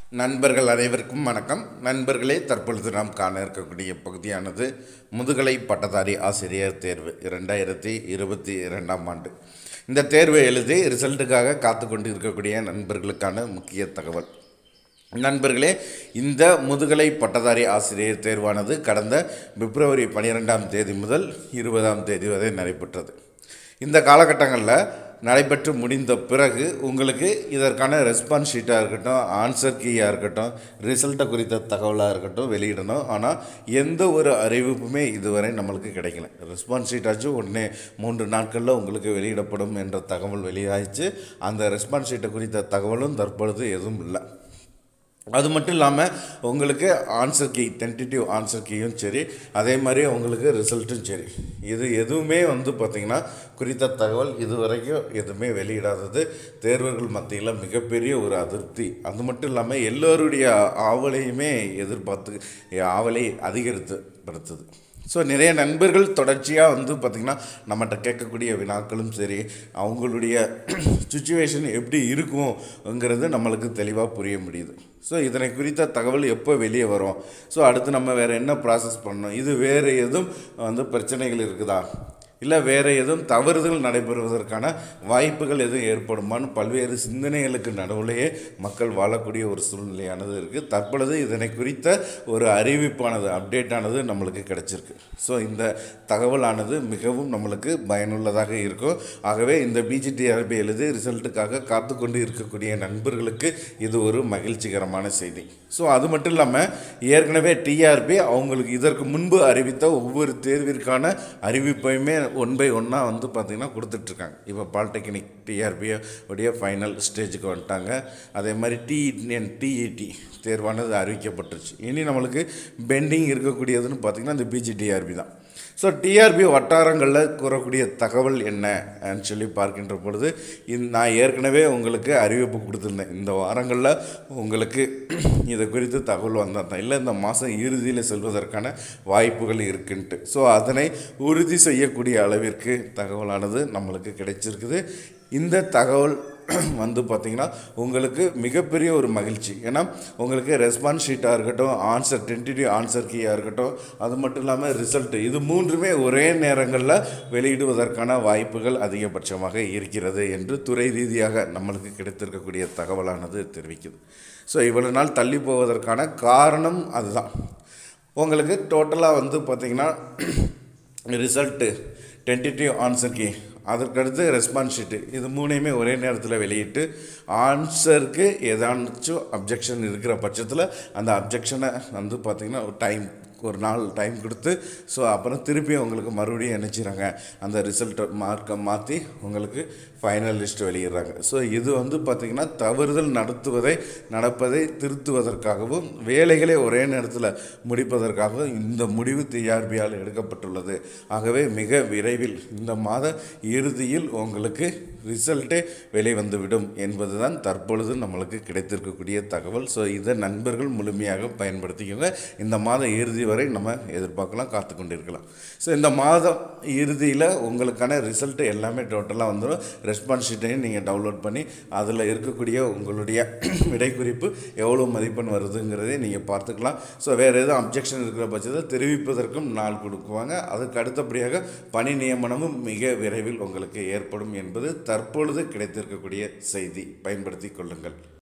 நண்பர்கள் அனைவருக்கும் வணக்கம். நண்பர்களே, தற்பொழுது நாம் காண இருக்கக்கூடிய பகுதியானது முதுகலை பட்டதாரி ஆசிரியர் தேர்வு 2022ஆம் ஆண்டு. இந்த தேர்வை எழுதி ரிசல்ட்டுக்காக காத்து கொண்டு இருக்கக்கூடிய நண்பர்களுக்கான முக்கிய தகவல். நண்பர்களே, இந்த முதுகலை பட்டதாரி ஆசிரியர் தேர்வானது கடந்த பிப்ரவரி 12ஆம் தேதி முதல் 20ஆம் தேதி வரை நடைபெற்றது. இந்த காலகட்டங்களில் நடைபெற்று முடிந்த பிறகு உங்களுக்கு இதற்கான ரெஸ்பான்ஸ் ஷீட்டாக இருக்கட்டும், ஆன்சர் கீயாக இருக்கட்டும், ரிசல்ட்டை குறித்த தகவலாக இருக்கட்டும் வெளியிடணும். ஆனால் எந்த ஒரு அறிவிப்புமே இதுவரை நம்மளுக்கு கிடைக்கல. ரெஸ்பான்ஸ் ஷீட்டாச்சும் உடனே 3 நாட்களில் உங்களுக்கு வெளியிடப்படும் என்ற தகவல் வெளியாகிச்சு. அந்த ரெஸ்பான்ஸ் ஷீட்டை குறித்த தகவலும் தற்பொழுது எதுவும் இல்லை. அது மட்டும் இல்லாமல் உங்களுக்கு ஆன்சர் கீ, டென்டேட்டிவ் ஆன்சர் கீயும் சரி, அதே மாதிரி உங்களுக்கு ரிசல்ட்டும் சரி, இது எதுவுமே பார்த்திங்கன்னா குறித்த தகவல் இதுவரைக்கும் எதுவுமே வெளியிடாதது தேர்வர்கள் மத்தியில் மிகப்பெரிய ஒரு அதிருப்தி. அது மட்டும் இல்லாமல் எல்லோருடைய ஆவலையுமே ஆவலை அதிகரித்து. ஸோ நிறைய நண்பர்கள் தொடர்ச்சியாக பார்த்திங்கன்னா நம்மகிட்ட கேட்கக்கூடிய வினாக்களும் சரி, அவங்களுடைய சுச்சுவேஷன் எப்படி இருக்கும்ங்கிறது நம்மளுக்கு தெளிவாக புரிய முடியுது. ஸோ இதனை குறித்த தகவல் எப்போ வெளியே வரும், ஸோ அடுத்து நம்ம வேறு என்ன ப்ராசஸ் பண்ணணும், இது வேறு எதுவும் பிரச்சனைகள் இருக்குதா, இல்லை வேறு எதுவும் தவறுதல் நடைபெறுவதற்கான வாய்ப்புகள் எதுவும் ஏற்படுமான்னு பல்வேறு சிந்தனைகளுக்கு நடுவிலேயே மக்கள் வாழக்கூடிய ஒரு சூழ்நிலையானது இருக்குது. தற்பொழுது இதனை குறித்த ஒரு அறிவிப்பானது, அப்டேட்டானது நம்மளுக்கு கிடச்சிருக்கு. ஸோ இந்த தகவலானது மிகவும் நம்மளுக்கு பயனுள்ளதாக இருக்கும். ஆகவே இந்த PGTRB எழுதி ரிசல்ட்டுக்காக காத்து கொண்டு இருக்கக்கூடிய நண்பர்களுக்கு இது ஒரு மகிழ்ச்சிகரமான செய்தி. ஸோ அது மட்டும் இல்லாமல் ஏற்கனவே TRB அவங்களுக்கு இதற்கு முன்பு அறிவித்த ஒவ்வொரு தேர்விற்கான அறிவிப்பையுமே 1 by 1 பார்த்திங்கன்னா கொடுத்துட்ருக்காங்க. இப்போ பாலிடெக்னிக் TRB உடைய ஃபைனல் ஸ்டேஜுக்கு வந்துட்டாங்க. அதே மாதிரி TET தேர்வானது அறிவிக்கப்பட்டுருச்சு. இனி நம்மளுக்கு பெண்டிங் இருக்கக்கூடியதுன்னு பார்த்திங்கன்னா இந்த PGTRB தான். ஸோ TRB வட்டாரங்களில் கூறக்கூடிய தகவல் என்னன்னு சொல்லி பார்க்கின்ற பொழுது, நான் ஏற்கனவே உங்களுக்கு அறிவிப்பு கொடுத்துருந்தேன். இந்த வாரங்களில் உங்களுக்கு இதை குறித்து தகவல் வந்தால் தான், இல்லை இந்த மாதம் இறுதியில் செல்வதற்கான வாய்ப்புகள் இருக்குன்ட்டு. ஸோ அதனை உறுதி செய்யக்கூடிய அளவிற்கு தகவலானது நம்மளுக்கு கிடைச்சிருக்குது. இந்த தகவல் பார்த்திங்கன்னா உங்களுக்கு மிகப்பெரிய ஒரு மகிழ்ச்சி. ஏன்னா உங்களுக்கு ரெஸ்பான்ஸ் ஷீட்டாக இருக்கட்டும், டென்டேட்டிவ் ஆன்சர் கீயாக இருக்கட்டும், அது மட்டும் இல்லாமல் ரிசல்ட்டு, இது மூன்றுமே ஒரே நேரங்களில் வெளியிடுவதற்கான வாய்ப்புகள் அதிகபட்சமாக இருக்கிறது என்று துறை ரீதியாக நம்மளுக்கு கிடைத்திருக்கக்கூடிய தகவலானது தெரிவிக்குது. ஸோ இவ்வளவு நாள் தள்ளி போவதற்கான காரணம் அதுதான். உங்களுக்கு டோட்டலாக பார்த்திங்கன்னா ரிசல்ட்டு, டென்டேட்டிவ் ஆன்சர் கீ, அதற்கடுத்து ரெஸ்பான்ஸ் ஷீட்டு, இது மூணையுமே ஒரே நேரத்தில் வெளியிட்டு ஆன்சருக்கு ஏதாச்சும் அப்ஜெக்ஷன் இருக்கிற பட்சத்தில் அந்த அப்ஜெக்ஷனை பார்த்திங்கன்னா ஒரு நாள் டைம் கொடுத்து, ஸோ அப்புறம் திருப்பி உங்களுக்கு மறுபடியும் நினச்சிடுறாங்க, அந்த ரிசல்ட்டை மார்க்கை மாற்றி உங்களுக்கு ஃபைனல் லிஸ்ட் வெளியிடுறாங்க. ஸோ இது பார்த்திங்கன்னா தவறுதல் நடப்பதை திருத்துவதற்காகவும் வேலைகளை ஒரே நேரத்தில் முடிப்பதற்காகவும் இந்த முடிவு TRBயால் எடுக்கப்பட்டுள்ளது. ஆகவே மிக விரைவில் இந்த மாத இறுதியில் உங்களுக்கு ரிசல்ட்டே வெளிவந்துவிடும் என்பது தான் தற்பொழுது நம்மளுக்கு கிடைத்திருக்கக்கூடிய தகவல். ஸோ இதை நண்பர்கள் முழுமையாக பயன்படுத்திக்கோங்க. இந்த மாத இறுதி வரை நம்ம எதிர்பார்க்கலாம், காத்து கொண்டிருக்கலாம். ஸோ இந்த மாதம் இறுதியில் உங்களுக்கான ரிசல்ட்டு எல்லாமே டோட்டலாக வந்துடும். ரெஸ்பான்ஸ் ஷீட்டையும் நீங்கள் டவுன்லோட் பண்ணி அதில் இருக்கக்கூடிய உங்களுடைய விடை குறிப்பு எவ்வளோ மதிப்பெண் வருதுங்கிறதை நீங்கள் பார்த்துக்கலாம். ஸோ வேறு எதுவும் அப்ஜெக்ஷன் இருக்கிற பட்சத்தில் தெரிவிப்பதற்கும் நாள் கொடுக்குவாங்க. அதுக்கு அடுத்தபடியாக பணி நியமனமும் மிக விரைவில் உங்களுக்கு ஏற்படும் என்பது தற்பொழுது கிடைத்திருக்கக்கூடிய செய்தி. பயன்படுத்தி கொள்ளுங்கள்.